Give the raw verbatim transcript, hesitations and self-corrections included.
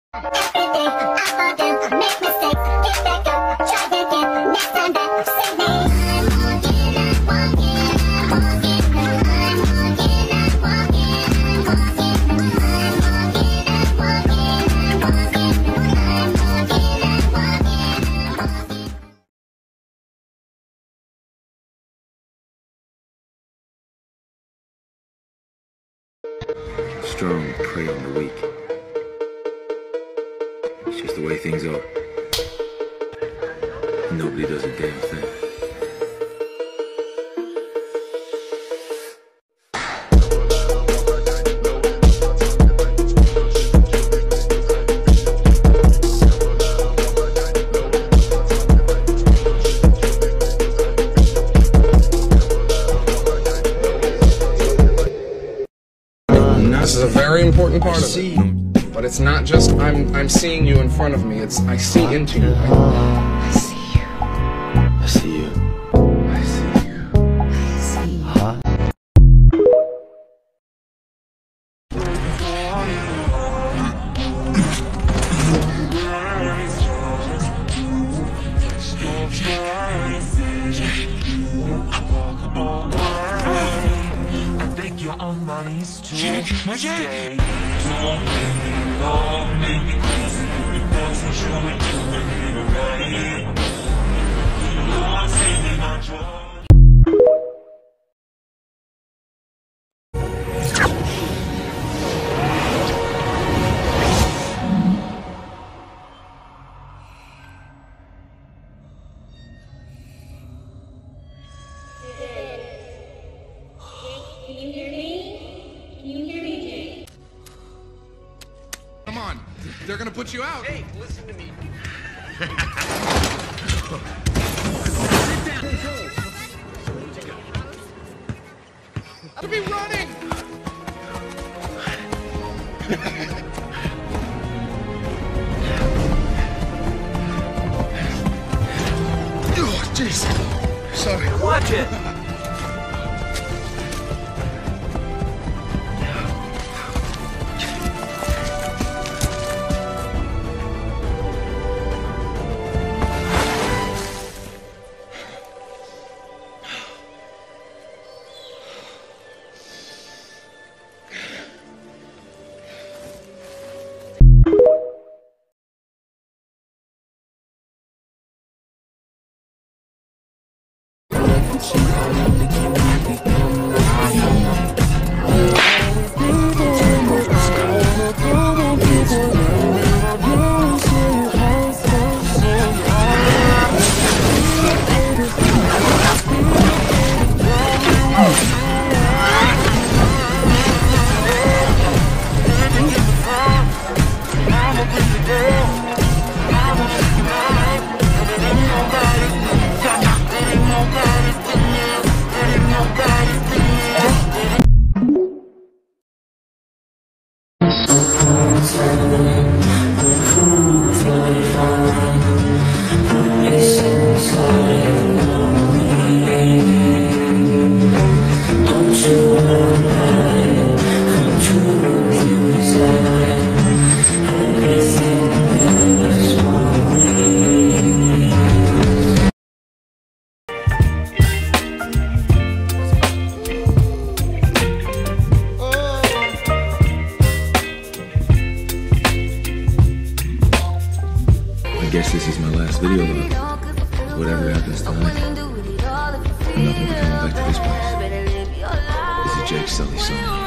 Strong prey on the weak. It's just the way things are. Nobody does a damn thing. This is a very important part of it, but it's not just I'm I'm seeing you in front of me. It's I see into you. I see you. I see you. I see you. I see you. Huh? On money's too stay. Don't make me love, make me crazy. That's what you're doing here, right? You know I'm saving my joy. Can you hear me? Can you hear me, Jake? Come on, they're gonna put you out. Hey, listen to me. I'll be running. Oh, jeez. Sorry. Watch it. I guess this is my last video log. Whatever happens tonight, I'm not gonna be coming back to this place. This is Jake Sully song.